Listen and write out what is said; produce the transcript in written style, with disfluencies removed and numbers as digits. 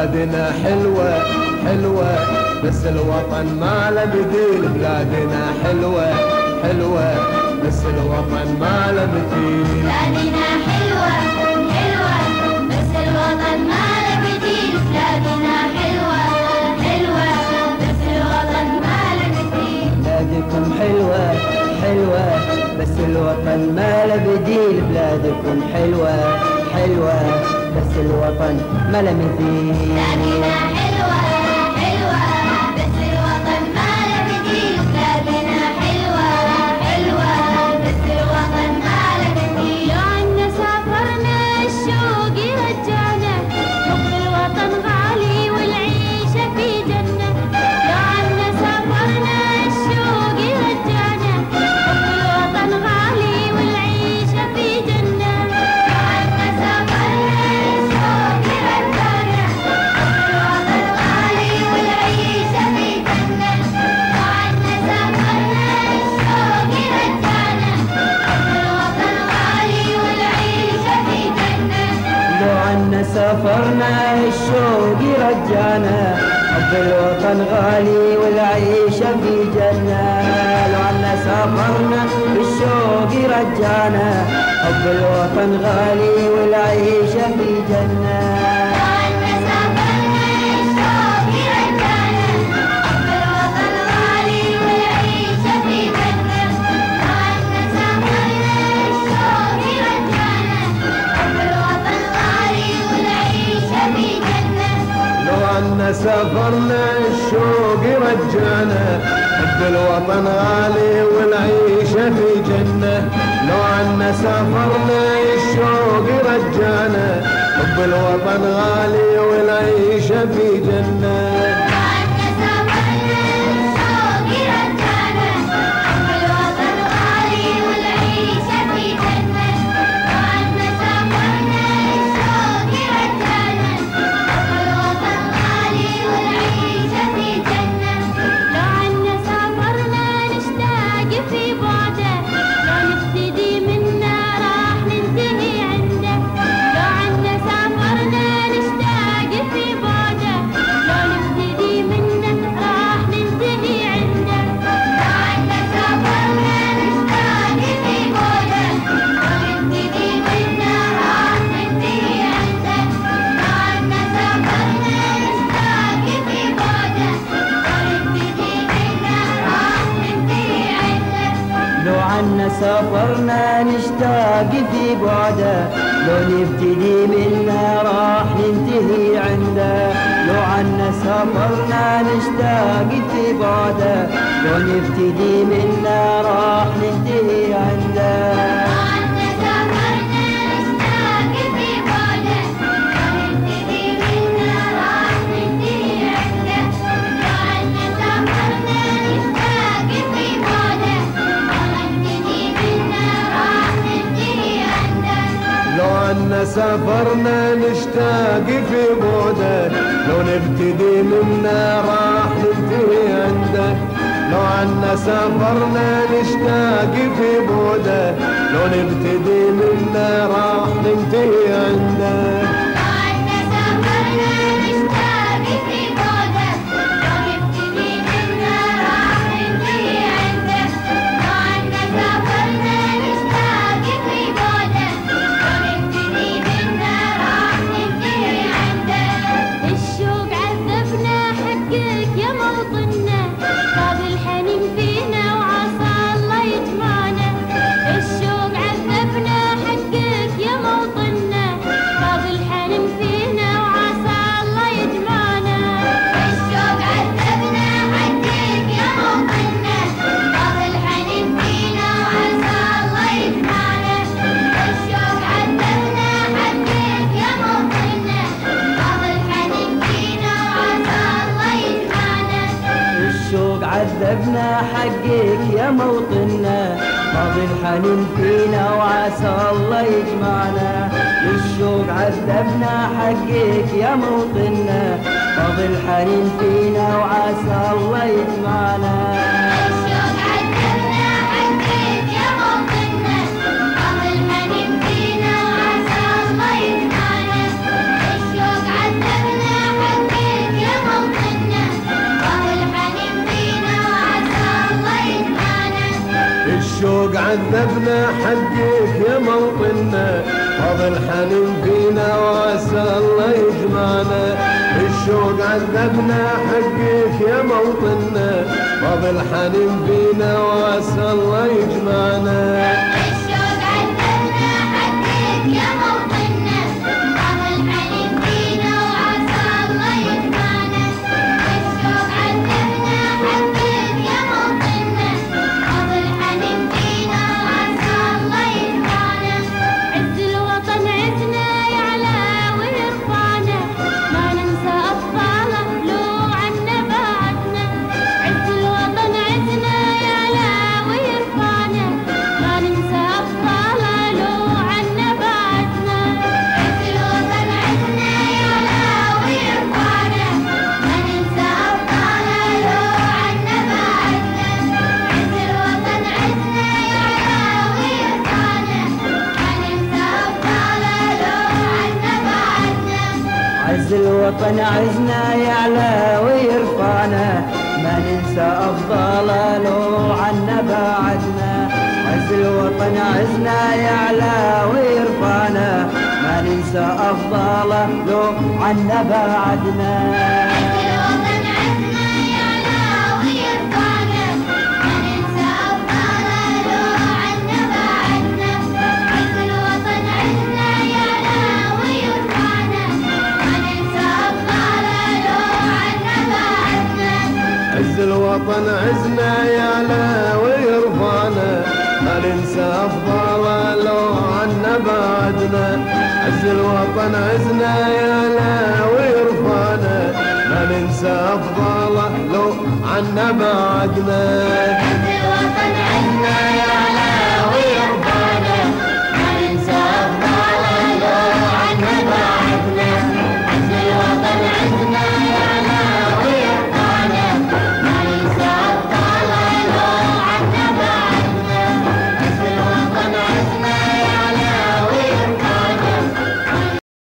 بلادنا حلوة حلوة بس الوطن ما له بديل. بلادنا حلوة حلوة بس الوطن ما له مثيل. بلادنا حلوة حلوة بس الوطن ما له بديل. بلادنا حلوة حلوة بس الوطن ما له مثيل. بلادكم حلوة حلوة بس الوطن ما له بديل. بلادكم حلوة حلوة بس الوطن ما له مثيل. بلادنا حلوة حلوة بس الوطن ما له بديل. بلادنا حلوة حلوة بس الوطن ما له مثيل. لو عنا سافرنا الشوق يرجعنا حب الوطن غالي والعيشة في جنة. لو عنا سافرنا الشوق يرجعنا حب الوطن غالي والعيشة في جنة. لو عنا سافرنا الشوق يرجعنا حب الوطن غالي والعيشة في جنة. لو عنا سافرنا الشوق يرجعنا حب الوطن غالي والعيشة في جنة. لو عنا سافرنا الشوق يرجعنا حب الوطن غالي والعيشة في جنة. لو عنا سافرنا الشوق يرجعنا حب الوطن غالي والعيشة في جنة. لو عنا سافرنا الشوق يرجعنا حب الوطن غالي والعيشة في جنة. لو عنا سافرنا الشوق يرجعنا حب الوطن غالي والعيشة في جنة. لو عنا سافرنا الشوق يرجعنا حب الوطن غالي والعيشة في جنة. لو عنا سافرنا الشوق يرجعنا حب الوطن غالي والعيشة في جنة. لو عنا سافرنا الشوق يرجعنا حب الوطن غالي والعيشة في جنة. لو عنا سافرنا الشوق يرجعنا حب الوطن غالي والعيشة في جنة. لو عنا سافرنا نشتاق في بعده لو نبتدي منا راح ننتهي عنده. لو عنا سافرنا نشتاق في بعده لو نبتدي منا راح ننتهي عنده. لو عنا سافرنا نشتاق في بعده لو نبتدي منا راح ننتهي عنده. لو عنا سافرنا نشتاق في بعده لو نبتدي منا راح ننتهي عنده. لو عنا سافرنا نشتاق في بعده لو نبتدي منا راح ننتهي عنده. لو عنا سافرنا نشتاق في بعده لو نبتدي منا راح ننتهي عنده. لو عنا سافرنا نشتاق في بعده لو نبتدي منا راح ننتهي عنده. لو عنا سافرنا نشتاق في بعده لو نبتدي منا راح ننتهي عنده. لو عنا سافرنا نشتاق في بعده لو نبتدي منا راح ننتهي عنده. لو عنا سافرنا نشتاق في بعده لو نبتدي منا راح ننتهي عنده. لو عنا سافرنا نشتاق في بعده لو نبتدي منا راح ننتهي عنده. لو عنا سافرنا نشتاق في بعده لو نبتدي منا راح ننتهي عنده. الشوق عذبنا حقك يا موطننا طاب الحنين فينا وعسى الله يجمعنا. الشوق عذبنا حقك يا موطننا طاب الحنين فينا وعسى الله يجمعنا. الشوق عذبنا حقك يا موطننا طاب الحنين فينا وعسى الله يجمعنا. الشوق عذبنا حقك يا موطننا طاب الحنين فينا وعسى الله يجمعنا. الشوق عذبنا حقك يا موطننا ماضي الحنين فينا وعسى الله يجمعنا. الشوق عذبنا حقك يا موطننا ماضي الحنين فينا وعسى الله يجمعنا. الشوق عذبنا حقك يا موطننا طاب الحنين فينا وعسى الله يجمعنا. الشوق عذبنا حقك الشوق عذبنا حقك يا موطننا فاضل حنين فينا وعسى الله يجمعنا الشوق عذبنا حقك يا موطننا فاضل حنين فينا وعسى الله يجمعنا الشوق عذبنا حقك يا موطننا فاضل حنين فينا وعسى الله يجمعنا الشوق عذبنا حقك يا موطننا فاضل حنين فينا وعسى الله يجمعنا عز الوطن عزنا يعلى ويرفعنا ما ننسى أبطاله لو عنا بعدنا عز الوطن عزنا يعلى ويرفعنا ما ننسى أبطاله لو عنا بعدنا عز الوطن عزنا يعلى ويرفعنا ما ننسى أبطاله لو عنا بعدنا عز الوطن عزنا يعلى ويرفعنا ما ننسى أبطاله لو عنا بعدنا عز الوطن عزنا يعلى ويرفعنا ما ننسى أفضاله لو عنا بعدنا عز الوطن عزنا يعلى ويرفعنا ما ننسى أفضاله لو عنا بعدنا الوطن عزنا يعلى ويرفعنا ما ننسى أبطاله لو عنا بعدنا عز الوطن عزنا يعلى ويرفعنا ما ننسى أبطاله لو عنا بعدنا عز الوطن عزنا يعلى ويرفعنا ما ننسى أفضاله لو عنا بعدنا عز الوطن عزنا يعلى ويرفعنا ما ننسى أفضاله لو عنا بعدنا عز الوطن عزنا يعلى